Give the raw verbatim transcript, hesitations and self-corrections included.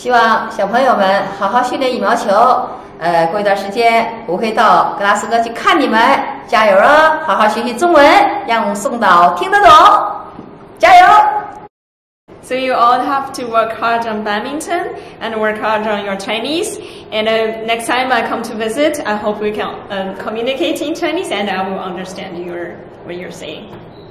希望小朋友们好好训练羽毛球。呃，过一段时间我会到格拉斯哥去看你们，加油啊！好好学习中文，让宋导听得懂，加油！ So you all have to work hard on badminton and work hard on your Chinese. And uh, next time I come to visit, I hope we can uh, communicate in Chinese and I will understand your what you're saying.